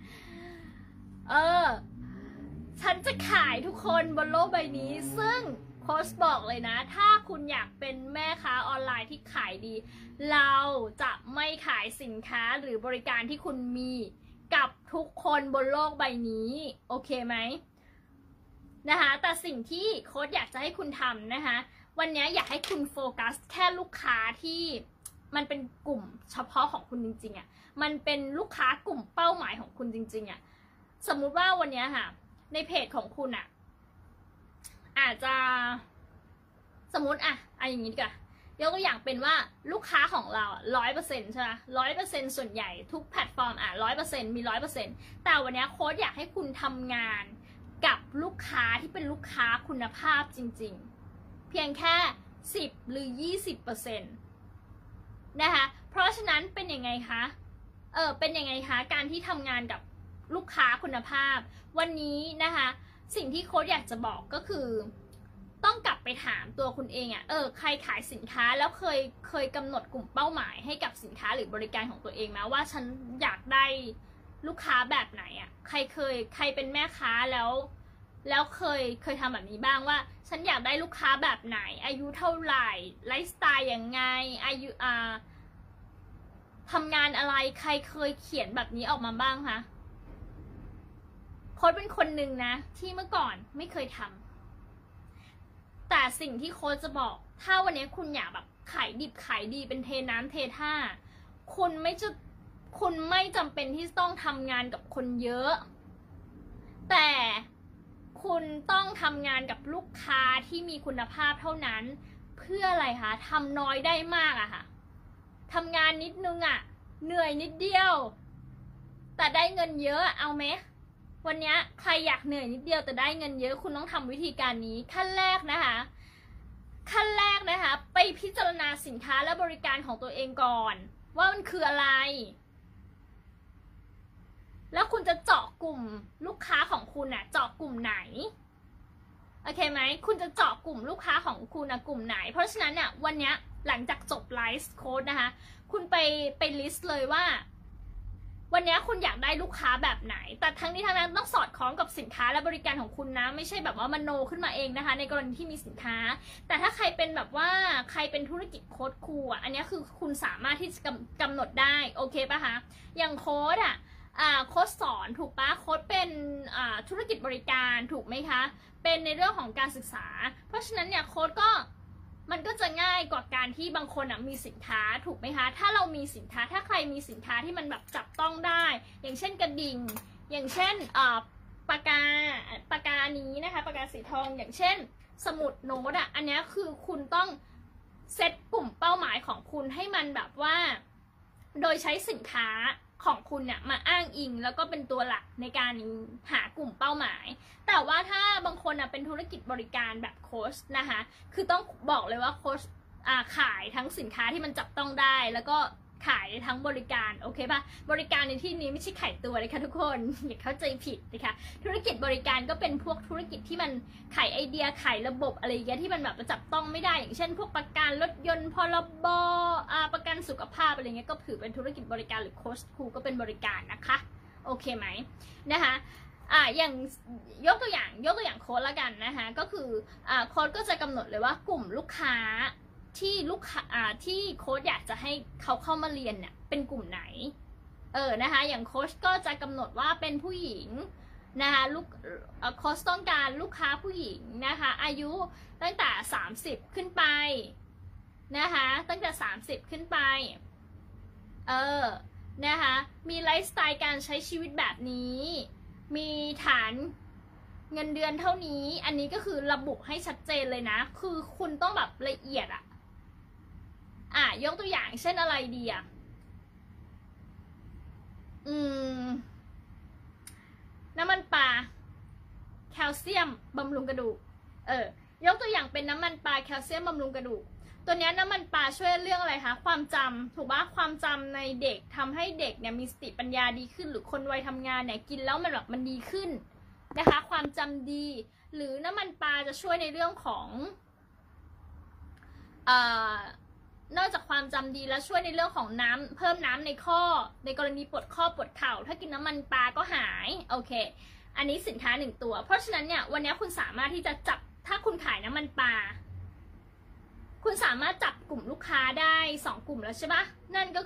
ฉันจะขายทุกคนบนโลกใบนี้ซึ่งโค้ชบอกเลยนะถ้าคุณอยากเป็นแม่ค้าออนไลน์ที่ขายดีเราจะไม่ขายสินค้าหรือบริการที่คุณมีกับทุกคนบนโลกใบนี้โอเคไหมนะคะแต่สิ่งที่โค้ชอยากจะให้คุณทำนะคะวันนี้อยากให้คุณโฟกัสแค่ลูกค้าที่มันเป็นกลุ่มเฉพาะของคุณจริงๆอ่ะมันเป็นลูกค้ากลุ่มเป้าหมายของคุณจริงๆอ่ะสมมุติว่าวันนี้ค่ะในเพจของคุณอ่ะอาจจะสมมติอย่างนี้ดีกว่ายกตัวอย่างเป็นว่าลูกค้าของเรา100%ใช่ไหม100%ส่วนใหญ่ทุกแพลตฟอร์ม100%มี100%แต่วันนี้โค้ชอยากให้คุณทำงานกับลูกค้าที่เป็นลูกค้าคุณภาพจริงๆเพียงแค่10หรือ20%นะคะเพราะฉะนั้นเป็นยังไงคะเป็นยังไงคะการที่ทำงานกับลูกค้าคุณภาพวันนี้นะคะสิ่งที่โค้ชอยากจะบอกก็คือต้องกลับไปถามตัวคุณเองใครขายสินค้าแล้วเคยกำหนดกลุ่มเป้าหมายให้กับสินค้าหรือบริการของตัวเองไหมว่าฉันอยากได้ลูกค้าแบบไหนใครเป็นแม่ค้าแล้วเคยทำแบบนี้บ้างว่าฉันอยากได้ลูกค้าแบบไหนอายุเท่าไหร่ไลฟ์สไตล์ยังไงอายุทำงานอะไรใครเคยเขียนแบบนี้ออกมาบ้างคะโค้ชเป็นคนหนึ่งนะที่เมื่อก่อนไม่เคยทำแต่สิ่งที่โค้ชจะบอกถ้าวันนี้คุณอยากแบบขายดิบขายดีเป็นเทน้ำเทท่าคุณไม่จำเป็นที่ต้องทำงานกับคนเยอะแต่คุณต้องทำงานกับลูกค้าที่มีคุณภาพเท่านั้นเพื่ออะไรคะทำน้อยได้มากค่ะทำงานนิดนึงเหนื่อยนิดเดียวแต่ได้เงินเยอะเอาไหมวันนี้ใครอยากเหนื่อยนิดเดียวแต่ได้เงินเยอะคุณต้องทำวิธีการนี้ขั้นแรกนะคะไปพิจารณาสินค้าและบริการของตัวเองก่อนว่ามันคืออะไรแล้วคุณจะเจาะกลุ่มลูกค้าของคุณเจาะกลุ่มไหนโอเคไหมคุณจะเจาะกลุ่มลูกค้าของคุณกลุ่มไหนเพราะฉะนั้นวันนี้หลังจากจบไลฟ์โค้ดนะคะคุณไปลิสต์เลยว่าวันนี้คุณอยากได้ลูกค้าแบบไหนแต่ทั้งนี้ทั้งนั้นต้องสอดคล้องกับสินค้าและบริการของคุณนะไม่ใช่แบบว่ามโนขึ้นมาเองนะคะในกรณีที่มีสินค้าแต่ถ้าใครเป็นแบบว่าใครเป็นธุรกิจโค้ดครูอันนี้คือคุณสามารถที่จะกำหนดได้โอเคป่ะคะอย่างโค้ดโค้ดสอนถูกปะโค้ดเป็นธุรกิจบริการถูกไหมคะเป็นในเรื่องของการศึกษาเพราะฉะนั้นเนี่ยโค้ดก็มันก็จะง่ายกว่าการที่บางคนมีสินค้าถูกไหมคะถ้าเรามีสินค้าถ้าใครมีสินค้าที่มันแบบจับต้องได้อย่างเช่นกระดิ่งอย่างเช่นปากกานี้นะคะปากกาสีทองอย่างเช่นสมุดโน้ตอันนี้คือคุณต้องเซตกลุ่มเป้าหมายของคุณให้มันแบบว่าโดยใช้สินค้าของคุณเนี่ยมาอ้างอิงแล้วก็เป็นตัวหลักในการหากลุ่มเป้าหมายแต่ว่าถ้าบางคนเป็นธุรกิจบริการแบบโค้ชนะคะคือต้องบอกเลยว่าโค้ชขายทั้งสินค้าที่มันจับต้องได้แล้วก็ขายทั้งบริการโอเคป่ะบริการในที่นี้ไม่ใช่ขายตัวเลยค่ะทุกคนอย่าเข้าใจผิดนะคะธุรกิจบริการก็เป็นพวกธุรกิจที่มันขายไอเดียขายระบบอะไรอย่างเงี้ยที่มันแบบจับต้องไม่ได้อย่างเช่นพวกประกันรถยนต์พรบประกันสุขภาพอะไรเงี้ยก็ถือเป็นธุรกิจบริการหรือโค้ชครูก็เป็นบริการนะคะโอเคไหมนะคะอย่างยกตัวอย่างโค้ดละกันนะคะก็คือโค้ดก็จะกำหนดเลยว่ากลุ่มลูกค้าที่ที่โค้ชอยากจะให้เขาเข้ามาเรียนเนี่ยเป็นกลุ่มไหนนะคะอย่างโค้ชก็จะกำหนดว่าเป็นผู้หญิงนะคะโค้ชต้องการลูกค้าผู้หญิงนะคะอายุตั้งแต่30ขึ้นไปนะคะตั้งแต่30ขึ้นไปนะคะมีไลฟ์สไตล์การใช้ชีวิตแบบนี้มีฐานเงินเดือนเท่านี้อันนี้ก็คือระบุให้ชัดเจนเลยนะคือคุณต้องแบบละเอียดยกตัวอย่างเช่นอะไรดีน้ำมันปลาแคลเซียมบำรุงกระดูกยกตัวอย่างเป็นน้ำมันปลาแคลเซียมบำรุงกระดูกตัวนี้น้ำมันปลาช่วยเรื่องอะไรคะความจำถูกปะความจำในเด็กทำให้เด็กเนี่ยมีสติปัญญาดีขึ้นหรือคนวัยทำงานเนี่ยกินแล้วมันแบบมันดีขึ้นนะคะความจำดีหรือน้ำมันปลาจะช่วยในเรื่องของนอกจากความจำดีแล้วช่วยในเรื่องของน้ำเพิ่มน้ำในข้อในกรณีปวดข้อปวดเข่าถ้ากินน้ำมันปลาก็หายโอเคอันนี้สินค้า1ตัวเพราะฉะนั้นเนี่ยวันนี้คุณสามารถที่จะจับถ้าคุณขายน้ำมันปลาคุณสามารถจับกลุ่มลูกค้าได้2กลุ่มแล้วใช่ปะนั่นก็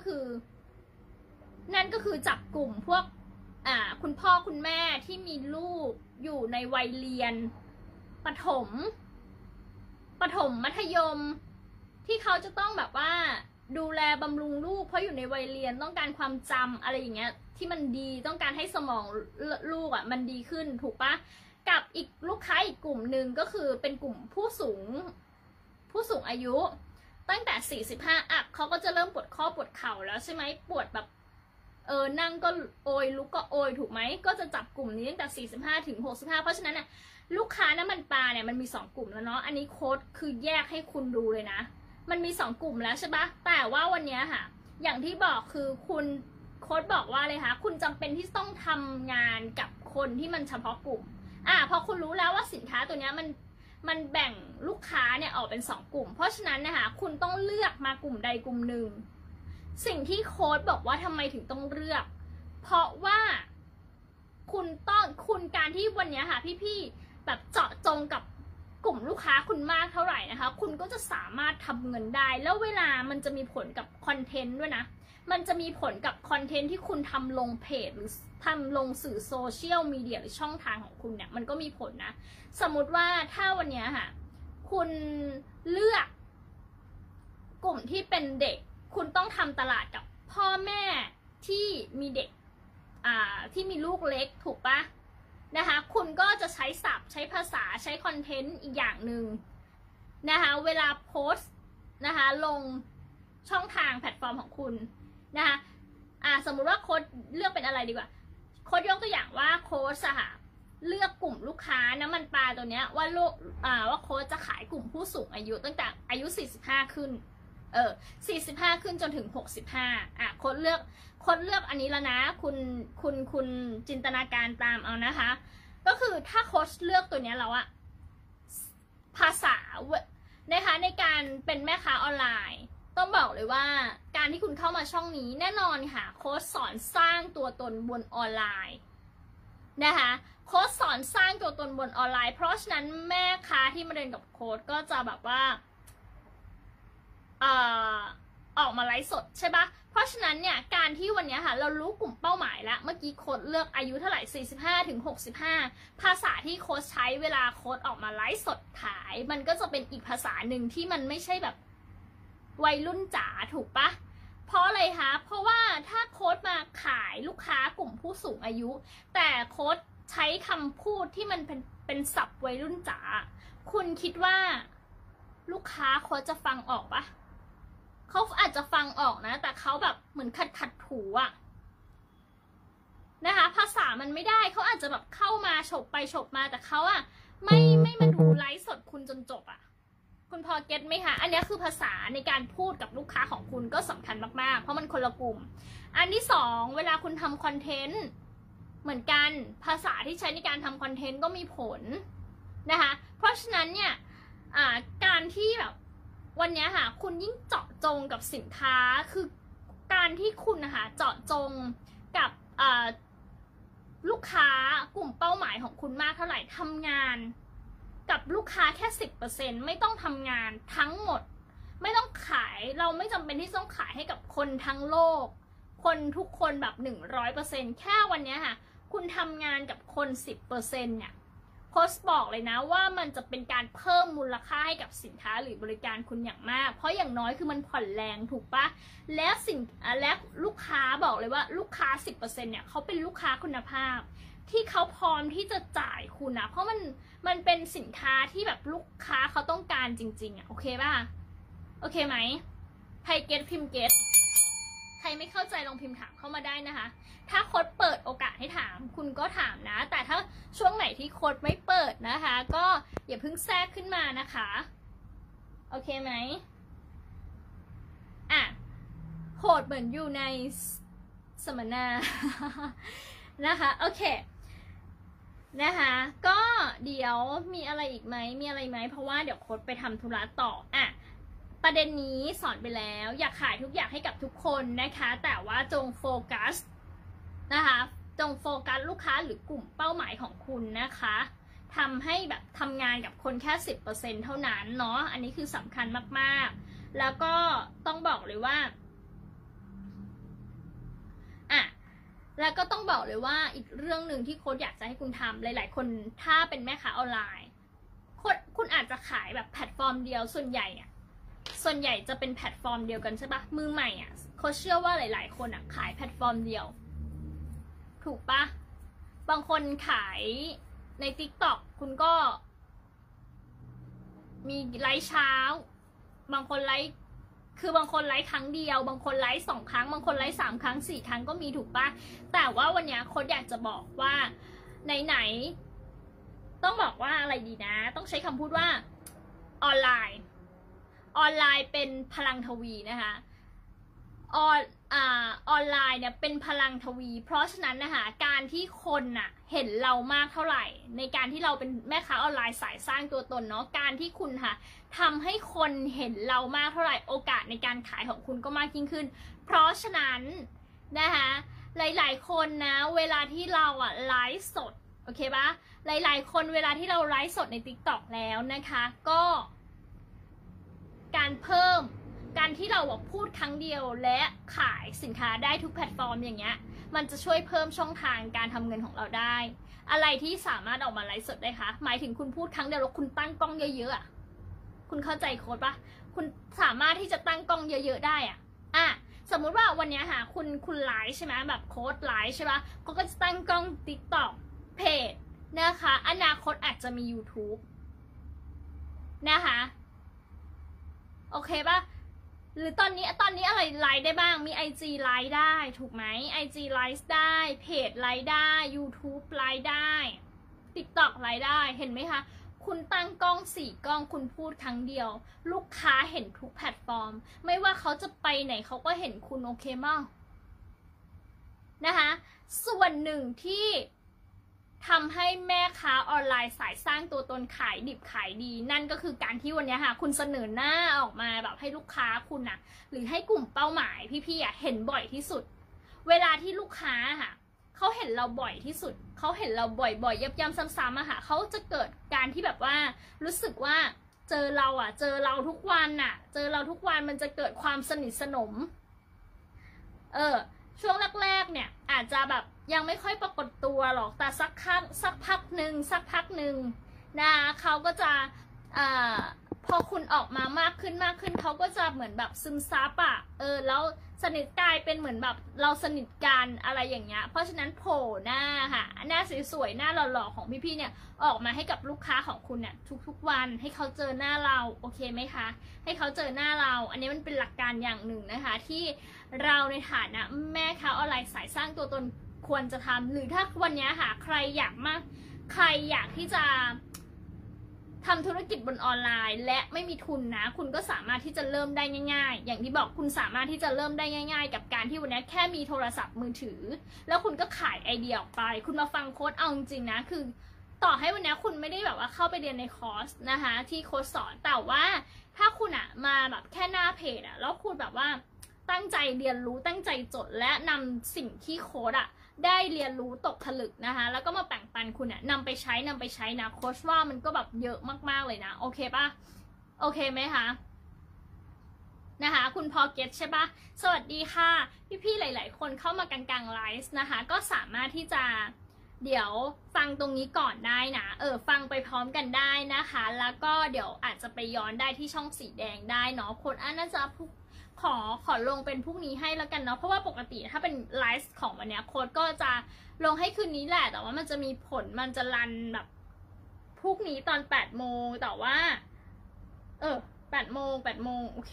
คือจับกลุ่มพวกคุณพ่อคุณแม่ที่มีลูกอยู่ในวัยเรียนประถมมัธยมที่เขาจะต้องแบบว่าดูแลบำรุงลูกเพราะอยู่ในวัยเรียนต้องการความจำอะไรอย่างเงี้ยที่มันดีต้องการให้สมองลูกมันดีขึ้นถูกปะกับอีกลูกค้าอีกกลุ่มหนึ่งก็คือเป็นกลุ่มผู้สูงอายุตั้งแต่45อัพเขาก็จะเริ่มปวดข้อปวดเข่าแล้วใช่ไหมปวดแบบนั่งก็โอยลุกก็โอยถูกไหมก็จะจับกลุ่มนี้ตั้งแต่45ถึง65เพราะฉะนั้นเนี่ยลูกค้าน้ำมันปลาเนี่ยมันมี2กลุ่มแล้วเนาะอันนี้โค้ดคือแยกให้คุณดูเลยนะมันมี2กลุ่มแล้วใช่ปะแต่ว่าวันนี้ค่ะอย่างที่บอกคือคุณโค้ดบอกว่าเลยค่ะคุณจำเป็นที่ต้องทำงานกับคนที่มันเฉพาะกลุ่มพอคุณรู้แล้วว่าสินค้าตัวนี้มันแบ่งลูกค้าเนี่ยออกเป็น2กลุ่มเพราะฉะนั้นนะคะคุณต้องเลือกมากลุ่มใดกลุ่มหนึ่งสิ่งที่โค้ดบอกว่าทำไมถึงต้องเลือกเพราะว่าคุณการที่วันนี้ค่ะพี่ๆแบบเจาะจงกับกลุ่มลูกค้าคุณมากเท่าไหร่นะคะคุณก็จะสามารถทำเงินได้แล้วเวลามันจะมีผลกับคอนเทนต์ด้วยนะมันจะมีผลกับคอนเทนต์ที่คุณทำลงเพจหรือทำลงสื่อโซเชียลมีเดียหรือช่องทางของคุณเนี่ยมันก็มีผลนะสมมติว่าถ้าวันนี้ค่ะคุณเลือกกลุ่มที่เป็นเด็กคุณต้องทำตลาดกับพ่อแม่ที่มีเด็กที่มีลูกเล็กถูกปะนะคะคุณก็จะใช้ศัพท์ใช้ภาษาใช้คอนเทนต์อีกอย่างหนึ่งนะคะเวลาโพสต์นะคะลงช่องทางแพลตฟอร์มของคุณนะคะสมมุติว่าโค้ดเลือกเป็นอะไรดีกว่าโค้ดยกตัวอย่างว่าโค้ดเลือกกลุ่มลูกค้าน้ำมันปลาตัวเนี้ยว่าโค้ดจะขายกลุ่มผู้สูงอายุตั้งแต่อายุ45ขึ้น45ขึ้นจนถึง65โค้ดเลือกอันนี้แล้วนะคุณจินตนาการตามเอานะคะก็คือถ้าโค้ชเลือกตัวนี้แล้วภาษานะคะในการเป็นแม่ค้าออนไลน์ต้องบอกเลยว่าการที่คุณเข้ามาช่องนี้แน่นอนค่ะโค้ชสอนสร้างตัวตนบนออนไลน์นะคะโค้ชสอนสร้างตัวตนบนออนไลน์เพราะฉะนั้นแม่ค้าที่มาเรียนกับโค้ชก็จะแบบว่าออกมาไลฟ์สดใช่ปะเพราะฉะนั้นเนี่ยการที่วันนี้ค่ะเรารู้กลุ่มเป้าหมายแล้วเมื่อกี้โค้ดเลือกอายุเท่าไหร่45ถึง65ภาษาที่โค้ดใช้เวลาโค้ดออกมาไลฟ์สดขายมันก็จะเป็นอีกภาษาหนึ่งที่มันไม่ใช่แบบวัยรุ่นจ๋าถูกปะเพราะอะไรคะเพราะว่าถ้าโค้ดมาขายลูกค้ากลุ่มผู้สูงอายุแต่โค้ดใช้คำพูดที่มันเป็นศัพท์วัยรุ่นจ๋าคุณคิดว่าลูกค้าโค้ดจะฟังออกปะเขาอาจจะฟังออกนะแต่เขาแบบเหมือนขัดถูนะคะภาษามันไม่ได้เขาอาจจะแบบเข้ามาฉกไปฉกมาแต่เขาอะไม่มาดูไลฟ์สดคุณจนจบอะคุณพอเก็ตไหมคะอันนี้คือภาษาในการพูดกับลูกค้าของคุณก็สำคัญมากๆเพราะมันคนละกลุ่มอันที่สองเวลาคุณทำคอนเทนต์เหมือนกันภาษาที่ใช้ในการทำคอนเทนต์ก็มีผลนะคะเพราะฉะนั้นเนี่ยการที่แบบวันนี้ค่ะคุณยิ่งเจาะจงกับสินค้าคือการที่คุณนะคะเจาะจงกับลูกค้ากลุ่มเป้าหมายของคุณมากเท่าไหร่ทำงานกับลูกค้าแค่ 10% ไม่ต้องทำงานทั้งหมดไม่ต้องขายเราไม่จำเป็นที่ต้องขายให้กับคนทั้งโลกคนทุกคนแบบ 100% แค่วันนี้ค่ะคุณทำงานกับคน 10% เนี่ยโค้ชบอกเลยนะว่ามันจะเป็นการเพิ่มมูลค่าให้กับสินค้าหรือบริการคุณอย่างมากเพราะอย่างน้อยคือมันผ่อนแรงถูกปะและลูกค้าบอกเลยว่าลูกค้า 10% เนี่ยเขาเป็นลูกค้าคุณภาพที่เขาพร้อมที่จะจ่ายคุณนะเพราะมันเป็นสินค้าที่แบบลูกค้าเขาต้องการจริงๆอ่ะโอเคป่ะโอเคไหมใครเก็ตพิมพ์เก็ตใครไม่เข้าใจลองพิมพ์ถามเข้ามาได้นะคะถ้าโค้ดเปิดโอกาสให้ถามคุณก็ถามนะแต่ถ้าช่วงไหนที่โค้ดไม่เปิดนะคะก็อย่าเพิ่งแทรกขึ้นมานะคะโอเคไหมอ่ะโหดเหมือนอยู่ในสัมมนา นะคะโอเคนะคะก็เดี๋ยวมีอะไรอีกไหมมีอะไรไหมเพราะว่าเดี๋ยวโค้ดไปทำธุระต่ออ่ะประเด็นนี้สอนไปแล้วอยากขายทุกอย่างให้กับทุกคนนะคะแต่ว่าจงโฟกัสนะคะจงโฟกัสลูกค้าหรือกลุ่มเป้าหมายของคุณนะคะทำให้แบบทำงานกับคนแค่ 10% เท่านั้นเนาะอันนี้คือสำคัญมากๆแล้วก็ต้องบอกเลยว่าอ่ะแล้วก็ต้องบอกเลยว่าอีกเรื่องหนึ่งที่โค้ชอยากจะให้คุณทำหลายๆคนถ้าเป็นแม่ค้าออนไลน์คุณอาจจะขายแบบแพลตฟอร์มเดียวส่วนใหญ่จะเป็นแพลตฟอร์มเดียวกันใช่ปะมือใหม่อ่ะโค้ชเชื่อว่าหลายๆคนอ่ะขายแพลตฟอร์มเดียวถูกปะบางคนขายใน TikTok คุณก็มีไลฟ์เช้าบางคนไลฟ์คือบางคนไลฟ์ครั้งเดียวบางคนไลฟ์2 ครั้งบางคนไลฟ์3 ครั้ง4 ครั้งก็มีถูกปะแต่ว่าวันนี้โค้ชอยากจะบอกว่าไหนต้องบอกว่าอะไรดีนะต้องใช้คำพูดว่าออนไลน์เป็นพลังทวีนะคะออนไลน์เนี่ยเป็นพลังทวีเพราะฉะนั้นนะคะการที่คนน่ะเห็นเรามากเท่าไหร่ในการที่เราเป็นแม่ค้าออนไลน์สายสร้างตัวตนเนาะการที่คุณค่ะทำให้คนเห็นเรามากเท่าไหร่โอกาสในการขายของคุณก็มากยิ่งขึ้นเพราะฉะนั้นนะคะหลายๆคนนะเวลาที่เราอ่ะไลฟ์สดโอเคปะหลายๆคนเวลาที่เราไลฟ์สดใน TikTok แล้วนะคะก็การที่เราพูดครั้งเดียวและขายสินค้าได้ทุกแพลตฟอร์มอย่างเงี้ยมันจะช่วยเพิ่มช่องทางการทำเงินของเราได้อะไรที่สามารถออกมาไลฟ์สดได้คะหมายถึงคุณพูดครั้งเดียวแล้วคุณตั้งกล้องเยอะๆอ่ะคุณเข้าใจโค้ดปะคุณสามารถที่จะตั้งกล้องเยอะๆได้อ่ะสมมุติว่าวันนี้ค่ะคุณไลฟ์ใช่ไหมแบบโค้ดไลฟ์ใช่ปะเขาก็จะตั้งกล้อง TikTok เพจนะคะอนาคตอาจจะมี YouTube นะคะโอเคปะหรือตอนนี้อะไรไลฟ์ได้บ้างมี IG ไลฟ์ได้ถูกไหม IG ไลฟ์ได้เพจไลฟ์ได้ YouTube ไลฟ์ได้ TikTok ไลฟ์ได้เห็นไหมคะคุณตั้งกล้อง4 กล้องคุณพูดครั้งเดียวลูกค้าเห็นทุกแพลตฟอร์มไม่ว่าเขาจะไปไหนเขาก็เห็นคุณโอเคมั้งนะคะส่วนหนึ่งที่ทำให้แม่ค้าออนไลน์สายสร้างตัวตนขายดิบขายดีนั่นก็คือการที่วันนี้ค่ะคุณเสนอหน้าออกมาแบบให้ลูกค้าคุณนะหรือให้กลุ่มเป้าหมายพี่ๆเห็นบ่อยที่สุดเวลาที่ลูกค้าค่ะเขาเห็นเราบ่อยที่สุดเขาเห็นเราบ่อยๆย้ำๆซ้ำๆค่ะเขาจะเกิดการที่แบบว่ารู้สึกว่าเจอเราทุกวันเจอเราทุกวันมันจะเกิดความสนิทสนมช่วงแรกๆเนี่ยอาจจะแบบยังไม่ค่อยปรากฏตัวหรอกแต่สักพักหนึ่งนะเขาก็จะพอคุณออกมามากขึ้นเขาก็จะเหมือนแบบซึมซับแล้วสนิทกลายเป็นเหมือนแบบเราสนิทกันอะไรอย่างเงี้ยเพราะฉะนั้นโผล่หน้าค่ะหน้าสวยๆหน้าหล่อๆของพี่ๆเนี่ยออกมาให้กับลูกค้าของคุณเนี่ยทุกๆวันให้เขาเจอหน้าเราโอเคไหมคะให้เขาเจอหน้าเราอันนี้มันเป็นหลักการอย่างหนึ่งนะคะที่เราในฐานะแม่ค้าออนไลน์สายสร้างตัวตนควรจะทำหรือถ้าวันนี้ค่ะใครอยากที่จะทำธุรกิจบนออนไลน์และไม่มีทุนนะคุณก็สามารถที่จะเริ่มได้ง่ายๆอย่างที่บอกคุณสามารถที่จะเริ่มได้ง่ายๆกับการที่วันนี้แค่มีโทรศัพท์มือถือแล้วคุณก็ขายไอเดียออกไปคุณมาฟังโค้ดเอาจริงๆนะคือต่อให้วันนี้คุณไม่ได้แบบว่าเข้าไปเรียนในคอร์สนะคะที่โค้ดสอนแต่ว่าถ้าคุณอะมาแบบแค่หน้าเพจอะแล้วคุณแบบว่าตั้งใจเรียนรู้ตั้งใจจดและนำสิ่งที่โค้ดอะได้เรียนรู้ตกผลึกนะคะแล้วก็มาแบ่งปันคุณอะนำไปใช้นะโค้ชว่ามันก็แบบเยอะมากๆเลยนะโอเคปะโอเคไหมคะนะคะคุณพอเก็ตใช่ปะสวัสดีค่ะพี่ๆหลายๆคนเข้ามากลางๆไลฟ์นะคะก็สามารถที่จะเดี๋ยวฟังตรงนี้ก่อนได้นะฟังไปพร้อมกันได้นะคะแล้วก็เดี๋ยวอาจจะไปย้อนได้ที่ช่องสีแดงได้เนาะโค้ดน่าจะขอลงเป็นพรุ่งนี้ให้แล้วกันเนาะเพราะว่าปกติถ้าเป็นไลฟ์ของวันนี้โค้ดก็จะลงให้คืนนี้แหละแต่ว่ามันจะมีผลมันจะรันแบบพรุ่งนี้ตอน8 โมงแต่ว่า8 โมงโอเค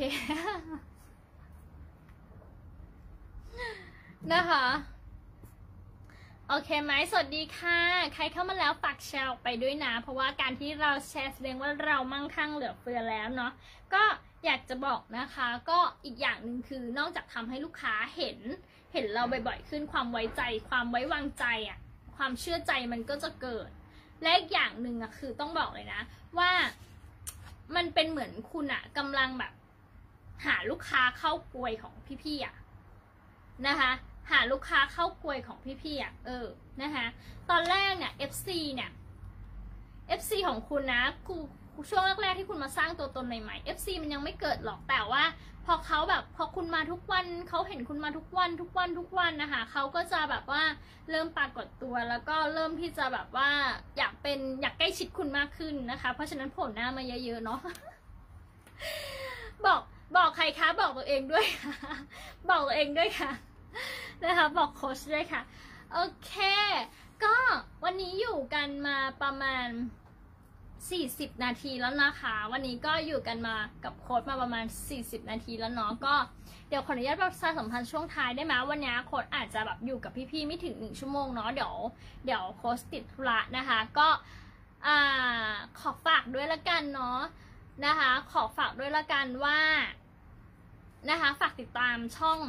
นะคะโอเคไหมสวัสดีค่ะใครเข้ามาแล้วฝากแชร์ออกไปด้วยนะเพราะว่าการที่เราแชร์แสดงว่าเรามั่งคั่งเหลือเฟือแล้วเนาะก็อยากจะบอกนะคะก็อีกอย่างหนึ่งคือนอกจากทำให้ลูกค้าเห็นเราบ่อยๆขึ้นความไว้ใจความไว้วางใจอ่ะความเชื่อใจมันก็จะเกิดและอีกอย่างหนึ่งอ่ะคือต้องบอกเลยนะว่ามันเป็นเหมือนคุณอ่ะกำลังแบบหาลูกค้าเข้ากลวยของพี่ๆอ่ะนะคะหาลูกค้าเข้ากลวยของพี่ๆอ่ะนะคะตอนแรกเนี่ย FC ของคุณนะช่วงแรกๆที่คุณมาสร้างตัวตนใหม่ๆ FC มันยังไม่เกิดหรอกแต่ว่าพอคุณมาทุกวันเขาเห็นคุณมาทุกวันนะคะเขาก็จะแบบว่าเริ่มปรากฏตัวแล้วก็เริ่มที่จะแบบว่าอยากใกล้ชิดคุณมากขึ้นนะคะเพราะฉะนั้นโผล่หน้ามาเยอะๆเนาะ บอกใครคะบอกตัวเองด้วยค่ะ บอกตัวเองด้วยค่ะนะคะบอกโค้ชด้วยค่ะโอเคก็วันนี้อยู่กันมาประมาณ40 นาทีแล้วนะคะวันนี้ก็อยู่กันมากับโค้ชมาประมาณ40 นาทีแล้วเนาะก็เดี๋ยวขออนุญาตประชาสัมพันธ์ช่วงท้ายได้ไหมวันนี้โค้ชอาจจะแบบอยู่กับพี่ๆไม่ถึง1 ชั่วโมงเนาะเดี๋ยวโค้ชติดธุระนะคะก็ขอฝากด้วยละกันเนาะนะคะขอฝากด้วยละกันว่านะคะฝากติดตามช่อง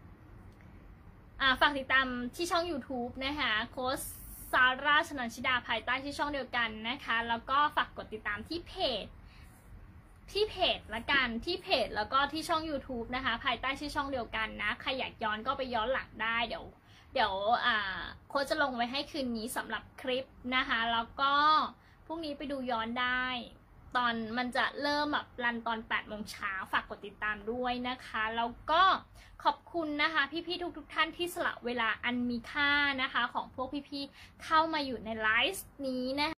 ฝากติดตามที่ช่อง YouTube นะคะโค้ชซาร่าชนันชิดาภายใต้ที่ช่องเดียวกันนะคะแล้วก็ฝากกดติดตามที่เพจละกันที่เพจแล้วก็ที่ช่อง YouTube นะคะภายใต้ที่ช่องเดียวกันนะใครอยากย้อนก็ไปย้อนหลังได้เดี๋ยวโค้ชจะลงไว้ให้คืนนี้สำหรับคลิปนะคะแล้วก็พรุ่งนี้ไปดูย้อนได้ตอนมันจะเริ่มแบบรันตอน8 โมงเช้าฝากกดติดตามด้วยนะคะแล้วก็ขอบคุณนะคะพี่ๆทุกท่านที่สละเวลาอันมีค่านะคะของพวกพี่ๆเข้ามาอยู่ในไลฟ์นี้นะคะ